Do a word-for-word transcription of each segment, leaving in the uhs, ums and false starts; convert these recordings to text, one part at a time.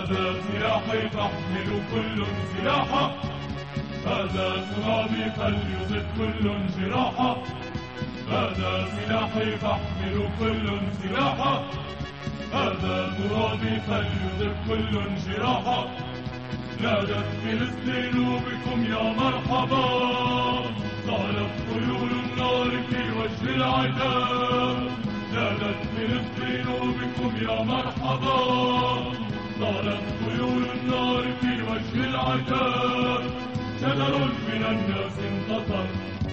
هذا سلاحي فاحملوا كل سلاحا، هذا ترابي فليصب كل جراحا، هذا سلاحي فاحملوا كل سلاحا، هذا ترابي فليصب كل جراحا. نادت فلسطين بكم يا مرحبا، طالت خيول النار في وجه العداء. نادت فلسطين بكم يا مرحبا، طالت خيول النار في وجه العداء. شجر من الناس انتصر.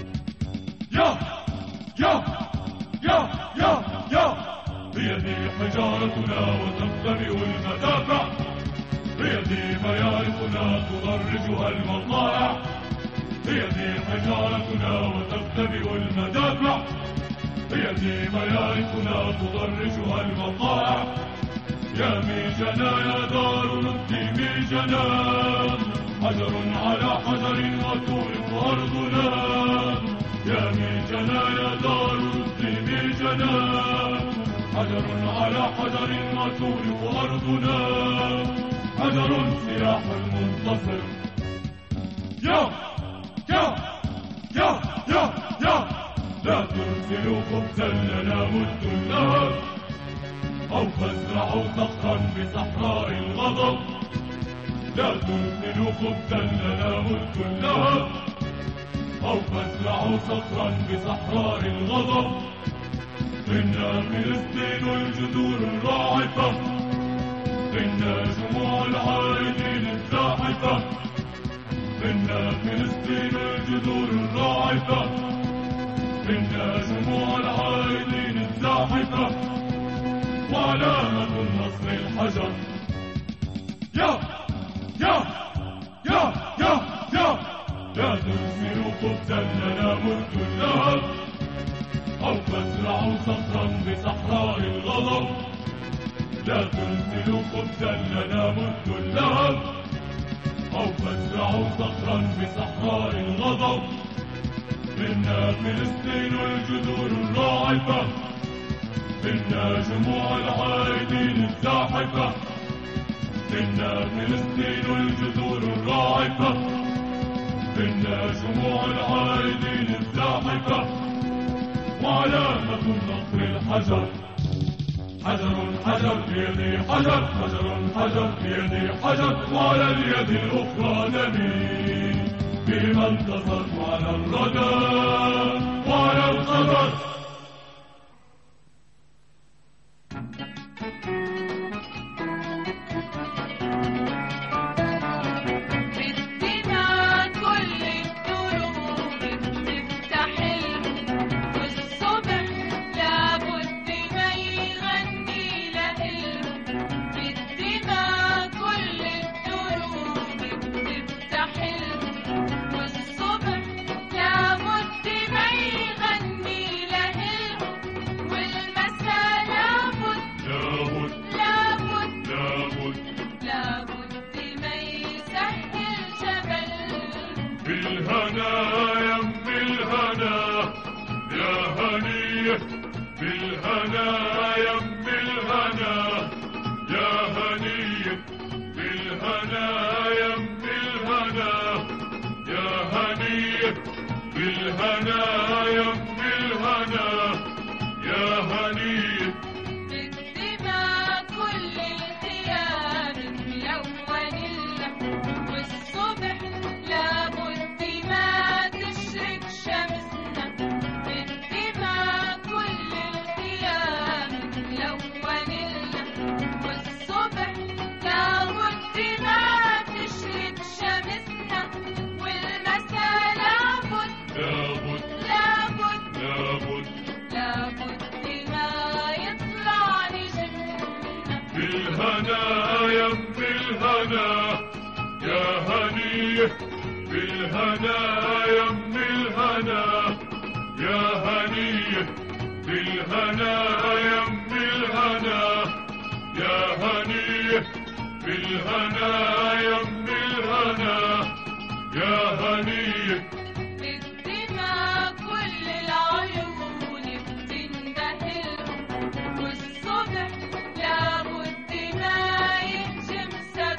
يا يا يا يا يا بيدي حجارتنا وتختبئ المدافع، بيدي ميارقنا تضرجها المطارع، بيدي حجارتنا وتختبئ المدافع، بيدي ميارقنا تضرجها المطارع. يا ميجنا يا دار نبكي ميجنا، حجر على حجر وتورق أرضنا. يا ميجنا يا دار نبكي ميجنا، حجر على حجر وتورق أرضنا. حجر سلاح المنتصر. يا يا يا يا يا لا ترسلوا خبزا لنا مد اللهب، أو فازرعوا صخرا بصحراء الغضب. لا ترسلوا خبزا لنا مد اللهب، أو فازرعوا صخرا بصحراء الغضب. إنا فلسطين الجذور الراعفة، إنا جموع العائدين الزاحفة. إنا فلسطين الجذور الراعفة، إنا جموع العائدين الزاحفة. وعلامة النصر الحجر. يا يا يا يا يا لا ترسلوا خبزا لنا مد اللهب، أو فازرعوا صخرا بصحراء الغضب. لا ترسلوا خبزا لنا مد اللهب، أو فازرعوا صخرا بصحراء الغضب. إنا فلسطين الجذور الراعفة، إنا جموع العائدين الزاحفة. إنا فلسطين الجذور الراعفة، إنا جموع العائدين الزاحفة. وعلامة النصر الحجر. حجر حجر بيدي حجر، حجر حجر بيدي حجر. وعلى اليد الأخرى دمي، بما انتصرت على الردى وعلى القدر. بالهنا يا ام الهنا يا هنيه، بالهنا يا ام الهنا يا هنيه، بالهنا يا ام الهنا يا هنيه، بالهنا يا ام الهنا يا هنيه. بالدماء كل الخيام ملون اللحم، والصبح لابد ما تشرق شمسنا. بالدماء كل الخيام ملون اللحم، والصبح لابد ما تشرق شمسنا. والمساء لابد لابد لابد لابد لابد ما يطلع نجمنا. بالهنا يا ام الهنا يا هنيه، بالهنا يا ام الهنا يا هنيه، بالهنا يا ام الهنا يا هنيه، بالهنا يا ام الهنا يا هنيه. بالدماء كل العيون بتندهلهم، والصبح لابد ما يهجم سماء.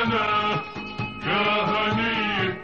بالهنا يا هنيه.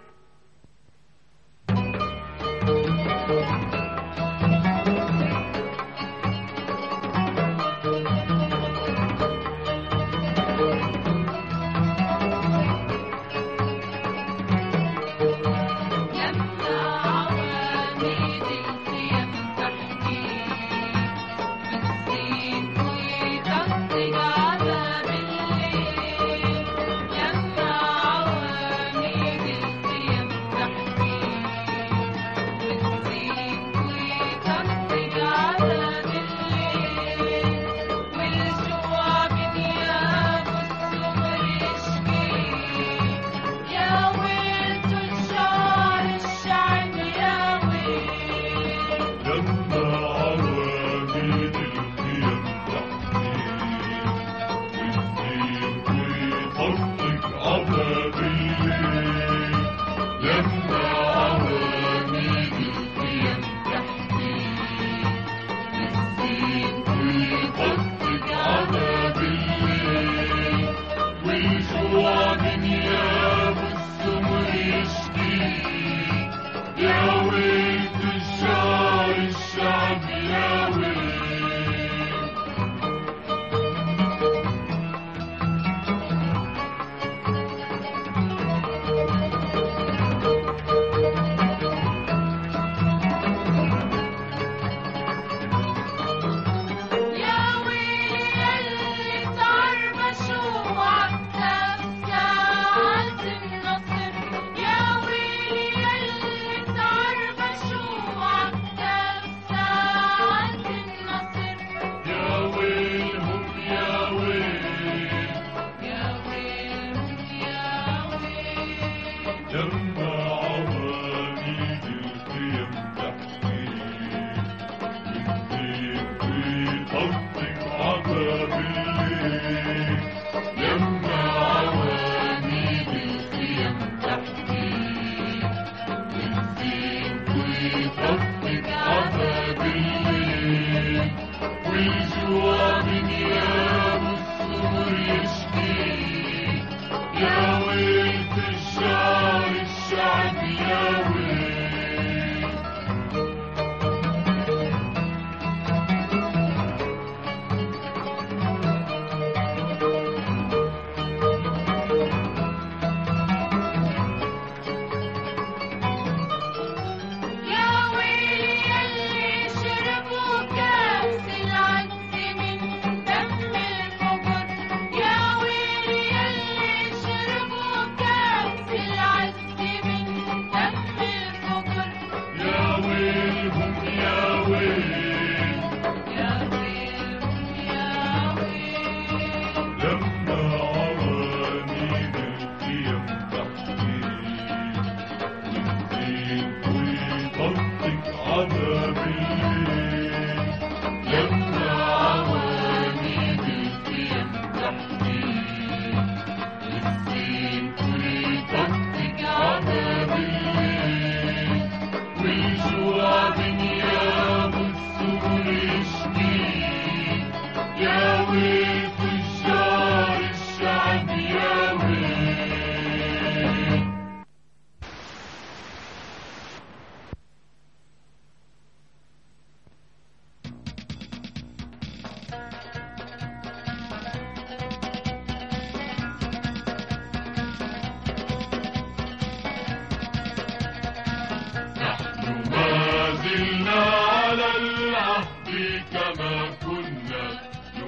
كما كنا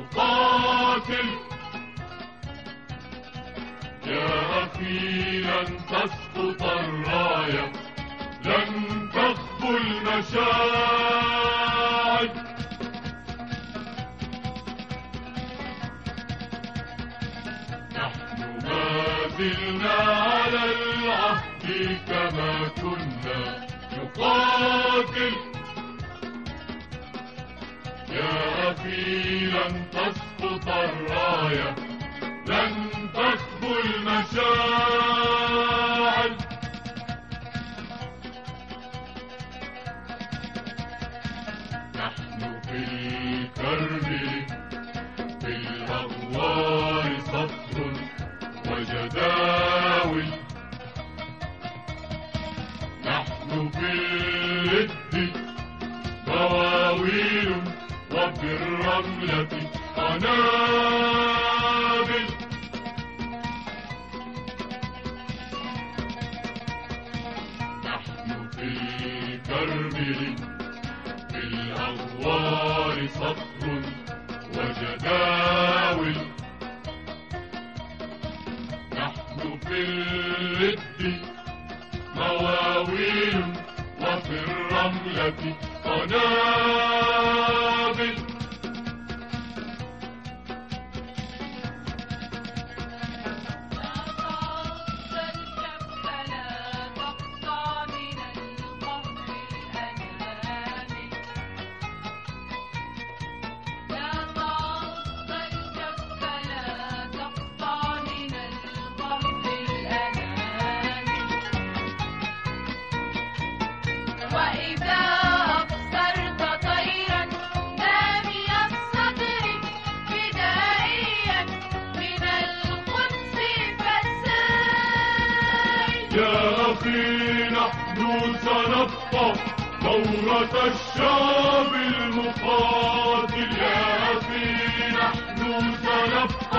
نقاتل يا أخي لن تسقط الراية لن تخفو المشاعر نحن ما زلنا على العهد كما كنا نقاتل يا أخي لن تسقط الراية لن تخفو المشاعر نحن في الكرب في الأغوار صخر وجداول. نحن في الود مواويل وفي الرملة قنابل. نحن في الكرمل في الأغوار صخر وجداول. نحن في الود مواويل وفي الرملة قنابل. وإذا أبصرت طيرا نامي الصدر فدائيا من القدس فالسيل. يا أخي نحن سنبقى ثورة الشعب المقاتل. يا أخي نحن سنبقى